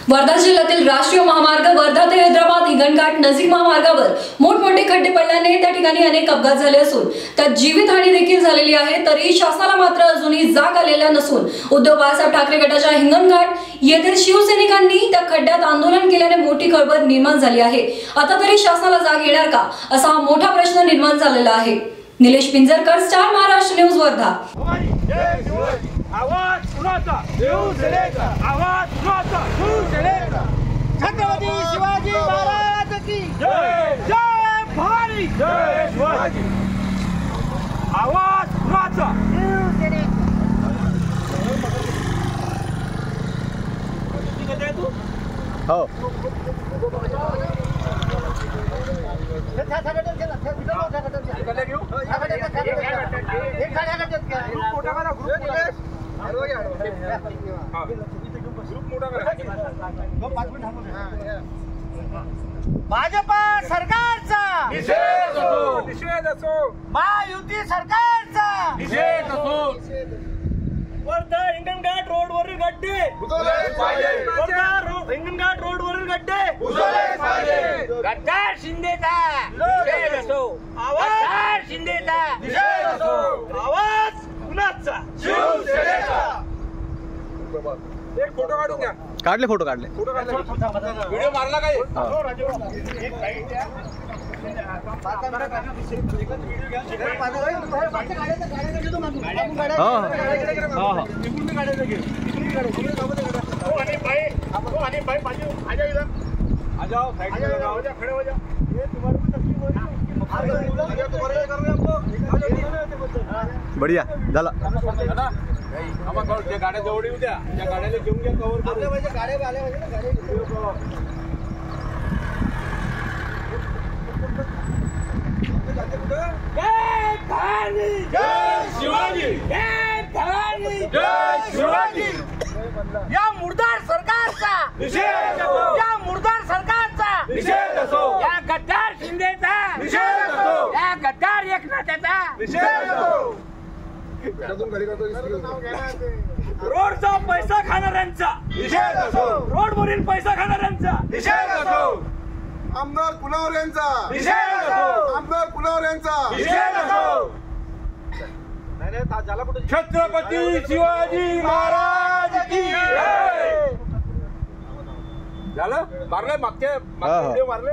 वर्धा जिल्ह्यातील राष्ट्रीय महामार्ग वर्धा ते हैदराबाद हिंगणघाट नजीक महामार्गावर मोठमोठे खड्डे पडल्याने त्या ठिकाणी अनेक अपघात झाले असून त्यात जीवितहानी देखील झालेली आहे। तरी शासनाला मात्र अजूनही जाग आलेल्या नसून उद्धव बाळासाहेब ठाकरे गटाच्या हिंगणघाट येथील शिवसैनिकांनी त्या खड्ड्यात आंदोलन केल्याने मोठी खळबळ निर्माण झाली आहे। आता तरी शासनाला जाग येणार का असा हा मोठा प्रश्न निर्माण झालेला आहे। Nilesh Pinjarkar, star Maharashtra news, Wardha. आवाज कुणाचा? शिवसेनेचा। आवाज कुणाचा? शिवसेनेचा। छत्रपती शिवाजी महाराज की जय। जय भवानी। जय शिवाजी। आवाज कुणाचा? शिवसेनेचा। हो भाजपा सरकारचा निषेध असो, महायुती सरकारचा निषेध असो। वर्धा हिंगणघाट रोडवरील गड्डे बुजवले पाहिजे। वर्धा हिंगणघाट रोडवरील गड्डे बुजवले पाहिजे। गद्दार शिंदेचा निषेध असो, आवाज शिंदेचा निषेध असो, आवाज कुणाचा? शिवसेनेचा। एक फोटो काढून घ्या। काढले फोटो काढले व्हिडिओ मारला काय? बढ़िया झाला। गाड्या जवळ येऊ द्या, त्या गाड्याला घेऊन घ्या, कव्हर करू पाहिजे। गाड्या आल्या पाहिजे ना, गाड्या जय भवानी। जय शिवाजी। जय भवानी। जय शिवाजी। या मुर्दार सरकारचा निषेध असो, या मुर्दार सरकारचा निषेध असो, या गद्दार शिंदेचा निषेध असो, या गद्दार एकनाथाचा निषेध असो। रोडचा पैसा खाणाऱ्यांचा निषेध असो, रोडवरील पैसा खाणाऱ्यांचा निषेध असो, आमदार कुलावर यांचा निषेध असो, आमदार कुलावर यांचा निषेध असो। छत्रपती शिवाजी महाराज की जय। झालं मारले मागच्या व्हिडिओ मारले।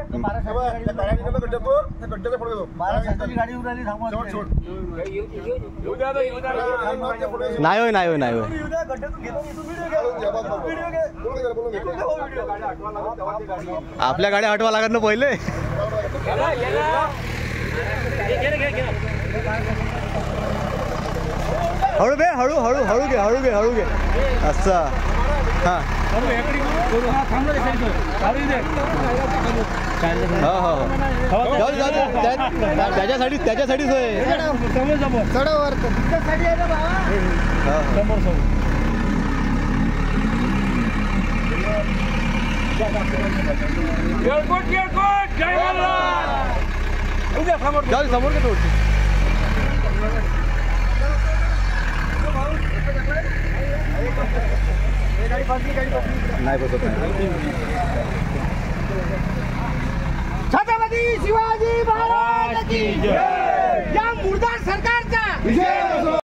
नाही होय नाही होय नाही होय। आपल्या गाड्या हटवा लागत ना पहिले। हळू घे हळू हळू हळू घे हळू घे हळू घे असं हां त्याच्यासाठीच होय। समोर घेतो नाही बसत नाही। छत्रपती शिवाजी महाराज की जय। या मुर्दार सरकारचा